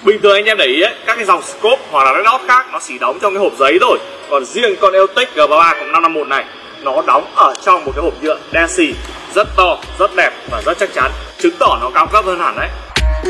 Bình thường anh em để ý ấy, các cái dòng scope hoặc là Red Dot khác nó chỉ đóng trong cái hộp giấy thôi. Còn riêng con EOTech G33 cộng 551 này nó đóng ở trong một cái hộp nhựa đen xì, rất to, rất đẹp và rất chắc chắn, chứng tỏ nó cao cấp hơn hẳn đấy.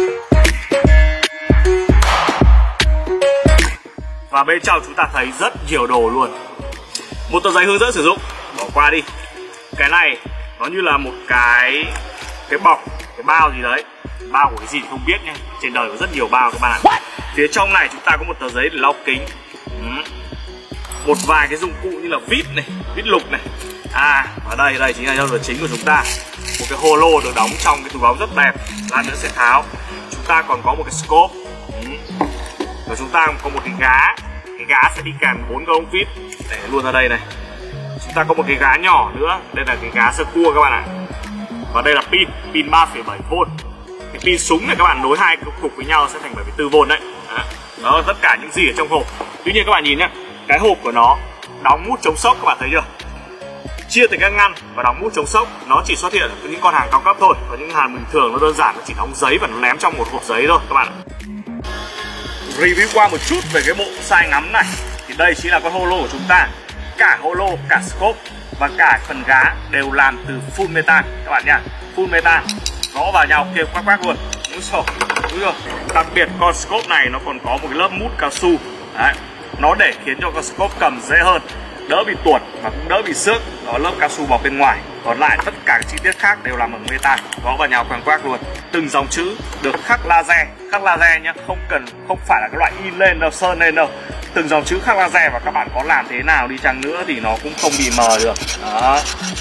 Và bên trong chúng ta thấy rất nhiều đồ luôn. Một tờ giấy hướng dẫn sử dụng, bỏ qua đi. Cái này nó như là một cái bọc, cái bao gì đấy. Bao của cái gì thì không biết nhé. Trên đời có rất nhiều bao các bạn ạ. Phía trong này chúng ta có một tờ giấy để lau kính. Một vài cái dụng cụ như là vít này, vít lục này. Và đây chính là nhân vật chính của chúng ta. Một cái holo được đóng trong cái túi bóng rất đẹp. Lát nữa sẽ tháo. Chúng ta còn có một cái scope. Và chúng ta có một cái gá. Cái gá sẽ đi kèm 4 cái ống vít. Để luôn ra đây này. Chúng ta có một cái gá nhỏ nữa. Đây là cái gá sơ cua các bạn ạ. Và đây là pin 3,7V. Cái pin súng này các bạn nối hai cục với nhau sẽ thành 7,4V đấy. Đó là tất cả những gì ở trong hộp. Tuy nhiên các bạn nhìn nhá, cái hộp của nó đóng mút chống sốc, các bạn thấy chưa? Chia thành các ngăn và đóng mút chống sốc. Nó chỉ xuất hiện ở những con hàng cao cấp thôi. Và những hàng bình thường nó đơn giản, nó chỉ đóng giấy và nó ném trong một hộp giấy thôi các bạn. Review qua một chút về cái bộ sai ngắm này. Thì đây chính là con holo của chúng ta. Cả holo, cả scope và cả phần gá đều làm từ full metal các bạn nhá. Full metal, gõ vào nhau kêu quắc quắc luôn. Đúng rồi. Đặc biệt con scope này nó còn có một cái lớp mút cao su. Đấy. Nó để khiến cho con scope cầm dễ hơn, đỡ bị tuột và cũng đỡ bị xước. Đó, lớp cao su bọc bên ngoài. Còn lại tất cả các chi tiết khác đều làm bằng metal, gõ vào nhau quăng quác luôn. Từng dòng chữ được khắc laser nhá, không phải là cái loại in lên đâu, sơn lên đâu. Từng dòng chữ khắc laser và các bạn có làm thế nào đi chăng nữa thì nó cũng không bị mờ được. Đó.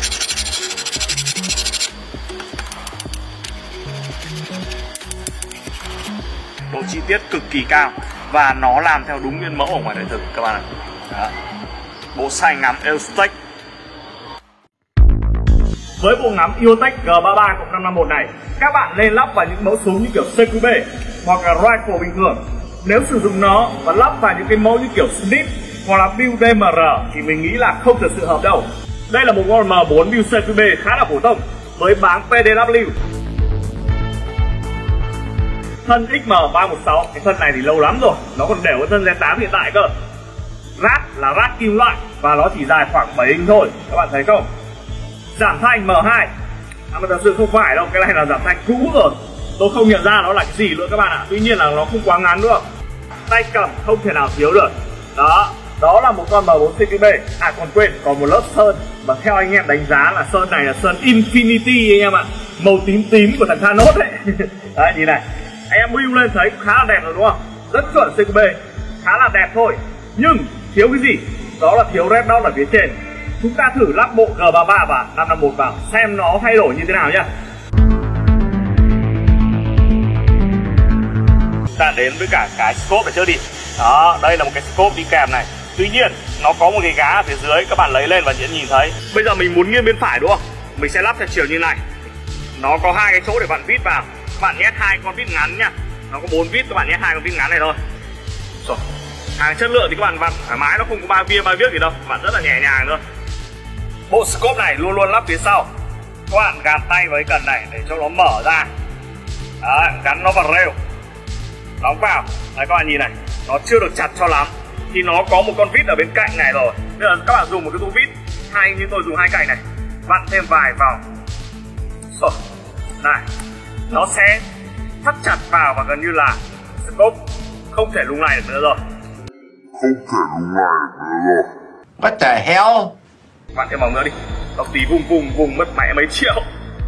Độ chi tiết cực kỳ cao và nó làm theo đúng nguyên mẫu ở ngoài đời thực các bạn ạ. Đó. Bộ sai ngắm EOTech. Với bộ ngắm EOTech G33 cộng 551 này, các bạn nên lắp vào những mẫu súng như kiểu CQB hoặc là rifle bình thường. Nếu sử dụng nó và lắp vào những cái mẫu như kiểu Snip hoặc là build DMR thì mình nghĩ là không thực sự hợp đâu. Đây là một con M4 build CQB khá là phổ thông với báng PDW. Thân XM316, cái thân này thì lâu lắm rồi, nó còn đều cái thân Z8 hiện tại cơ. Rát là rát kim loại và nó chỉ dài khoảng 7 inch thôi, các bạn thấy không? Giảm thanh M2, mà thật sự không phải đâu, cái này là giảm thanh cũ rồi. Tôi không nhận ra nó là cái gì nữa các bạn ạ. Tuy nhiên là nó không quá ngắn nữa. Tay cầm không thể nào thiếu được. Đó là một con M4 CQB. Còn quên, còn một lớp sơn mà theo anh em đánh giá là sơn này là sơn Infinity anh em ạ. Màu tím tím của thằng Thanos đấy. Đấy, nhìn này. Anh em build lên thấy khá là đẹp rồi đúng không? Rất chuẩn CQB, khá là đẹp thôi. Nhưng thiếu cái gì? Đó là thiếu Red Dot ở phía trên. Chúng ta thử lắp bộ G33 và 551 vào xem nó thay đổi như thế nào nhá. Ta đến với cả cái scope này trước đi. Đó, đây là một cái scope đi kèm này. Tuy nhiên nó có một cái gá ở phía dưới, các bạn lấy lên và nhìn thấy. Bây giờ mình muốn nghiêng bên phải đúng không? Mình sẽ lắp theo chiều như này. Nó có hai cái chỗ để bạn vít vào. Các bạn nhét hai con vít ngắn nhá. Nó có 4 vít, các bạn nhét hai con vít ngắn này thôi. Rồi. Hàng chất lượng thì các bạn vặn thoải mái, nó không có ba viết gì đâu, các bạn rất là nhẹ nhàng thôi. Bộ scope này luôn luôn lắp phía sau. Các bạn gạt tay với cần này để cho nó mở ra. Đấy, gắn nó vào rêu, đóng vào. Đấy, các bạn nhìn này, nó chưa được chặt cho lắm thì nó có một con vít ở bên cạnh này rồi. Bây giờ các bạn dùng một cái tua vít hay như tôi dùng hai cạnh này, vặn thêm vài vòng. Rồi, này, nó sẽ thắt chặt vào và gần như là scope không thể lung lay được nữa rồi. What the hell? Vặn thêm vòng nữa đi. Đọc tí vùng mất mẹ mấy triệu.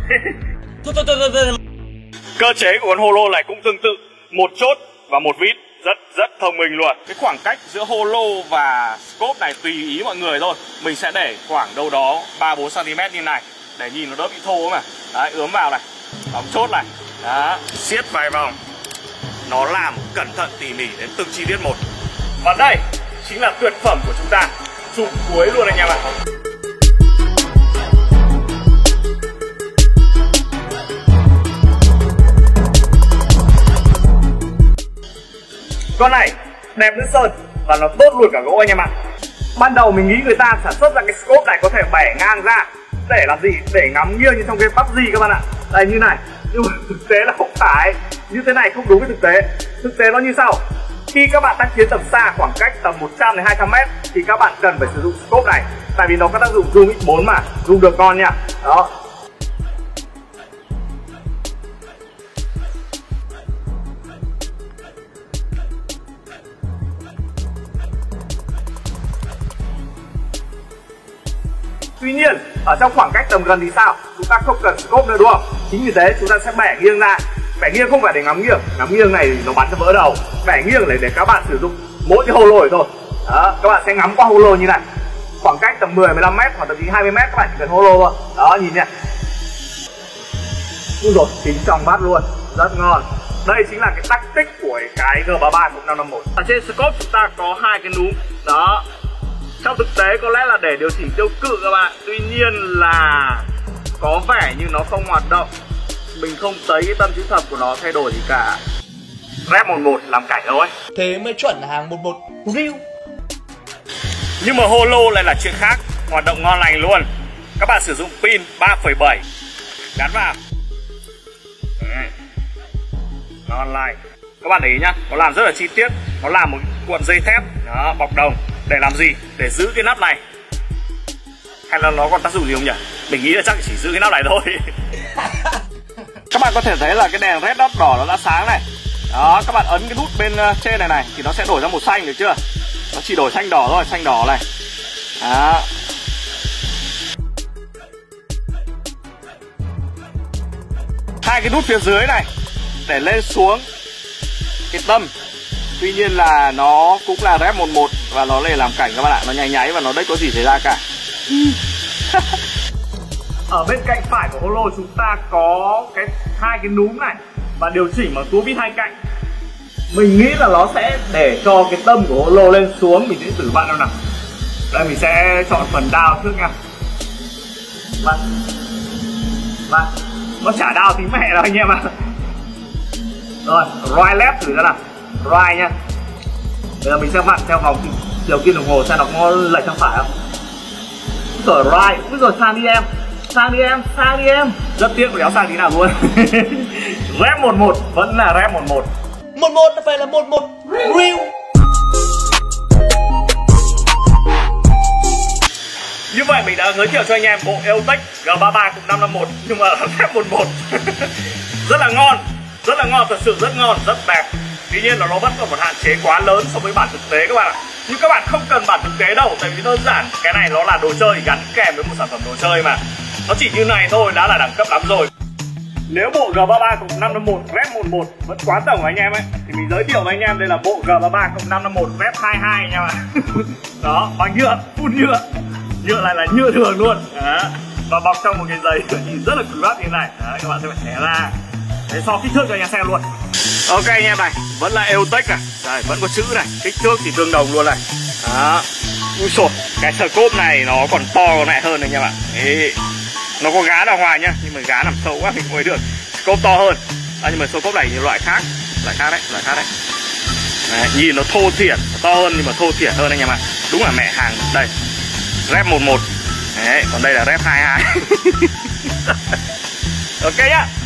Cơ chế của con holo này cũng tương tự, một chốt và một vít, rất thông minh luôn. Cái khoảng cách giữa holo và scope này tùy ý mọi người thôi. Mình sẽ để khoảng đâu đó 3-4 cm như này để nhìn nó đỡ bị thô mà. Đấy, ướm vào này, đóng chốt này. Đó, siết vài vòng. Nó làm cẩn thận tỉ mỉ đến từng chi tiết một. Và đây chính là tuyệt phẩm của chúng ta. Chụp cuối luôn anh em ạ. Con này đẹp như sơn và nó tốt luôn cả gỗ anh em ạ. Ban đầu mình nghĩ người ta sản xuất ra cái scope này có thể bẻ ngang ra để làm gì? Để ngắm nghiêng như trong game PUBG các bạn ạ. Đây như này. Nhưng mà thực tế là không phải. Như thế này không đúng với thực tế. Thực tế nó như sau. Khi các bạn tác chiến tầm xa khoảng cách tầm 100 đến 200 m thì các bạn cần phải sử dụng scope này, tại vì nó có tác dụng zoom x4 mà, zoom được con nha. Đó. Tuy nhiên, ở trong khoảng cách tầm gần thì sao? Chúng ta không cần scope nữa đúng không? Chính vì thế chúng ta sẽ bẻ nghiêng ra. Bẻ nghiêng không phải để ngắm nghiêng này nó bắn cho vỡ đầu. Bẻ nghiêng để các bạn sử dụng mỗi cái holo thôi. Đó, các bạn sẽ ngắm qua holo như này. Khoảng cách tầm 10-15 m hoặc thậm chí 20 m các bạn chỉ cần holo thôi. Đó, nhìn nha. Ui rồi, chính trong mắt luôn, rất ngon. Đây chính là cái tactic của cái G33 cùng 551. Ở trên scope chúng ta có hai cái núm. Đó. Trong thực tế có lẽ là để điều chỉnh tiêu cự các bạn. Tuy nhiên là có vẻ như nó không hoạt động. Mình không thấy cái tâm chữ thập của nó thay đổi gì cả. Rep 11 làm cảnh thôi. Thế mới chuẩn là hàng 11 real. Nhưng mà holo lại là chuyện khác. Hoạt động ngon lành luôn. Các bạn sử dụng pin 3,7 gắn vào. Đấy. Ngon lành. Các bạn để ý nhá, nó làm rất là chi tiết. Nó làm một cuộn dây thép đó, bọc đồng. Để làm gì? Để giữ cái nắp này. Hay là nó còn tác dụng gì không nhỉ? Mình nghĩ là chắc chỉ giữ cái nắp này thôi. Các bạn có thể thấy là cái đèn red dot đỏ nó đã sáng này. Đó, các bạn ấn cái nút bên trên này thì nó sẽ đổi ra màu xanh, được chưa? Nó chỉ đổi xanh đỏ thôi, xanh đỏ này. Đó. Hai cái nút phía dưới này để lên xuống cái tâm. Tuy nhiên là nó cũng là rep 11 và nó để làm cảnh các bạn ạ, nó nháy nháy và nó đấy có gì xảy ra cả. Ở bên cạnh phải của holo chúng ta có hai cái núm này và điều chỉnh bằng tua vít hai cạnh. Mình nghĩ là nó sẽ để cho cái tâm của holo lên xuống. Mình sẽ thử bạn nào nào. Đây mình sẽ chọn phần down trước nha. Vâng. Nó chả down tí mẹ đâu anh em ạ. Rồi, right left thử ra nào. Right nha. Bây giờ mình sẽ vặn theo vòng chiều kim đồng hồ xem nó có lệch sang phải không. Rồi right, úi rồi sang đi em. Sang đi em. Rất tiếc đéo sang tí nào luôn. Rep 11 vẫn là rep 11. 11 là phải là 11 real. Như vậy mình đã giới thiệu cho anh em bộ EOTech G33 cùng 551 nhưng mà rep 11. Rất là ngon, thật sự rất ngon, rất đẹp. Tuy nhiên là nó vẫn còn một hạn chế quá lớn so với bản thực tế các bạn ạ. Nhưng các bạn không cần bản thực tế đâu, tại vì đơn giản cái này nó là đồ chơi gắn kèm với một sản phẩm đồ chơi mà. Nó chỉ như này thôi đã là đẳng cấp lắm rồi. Nếu bộ G33 cùng 551 rep 11 vẫn quá tổng anh em ấy thì mình giới thiệu với anh em đây là bộ G33 cùng 551 rep 22 anh em ạ. Đó, bằng nhựa, phun nhựa. Nhựa lại là nhựa thường luôn. Đó. Và bọc trong một cái giấy nhìn rất là cứng rắn như thế này. Đấy, các bạn sẽ phải xé ra. Đấy, so kích thước cho anh em xem luôn. Ok anh em này, vẫn là EOTech này. Đây, vẫn có chữ này, kích thước thì tương đồng luôn này. Đó. Ui xồi, cái scope này nó còn to còn mẹ hơn anh em ạ. Đấy. Nó có gá đàng hoàng nhá, nhưng mà gá nằm sâu quá mình không thấy được. Scope to hơn. Nhưng mà scope này thì loại khác đấy. Đấy, nhìn nó thô thiển, to hơn nhưng mà thô thiển hơn anh em ạ. Đúng là mẹ hàng đây. Rep 11. Đấy, còn đây là rep 22. Ok nhá.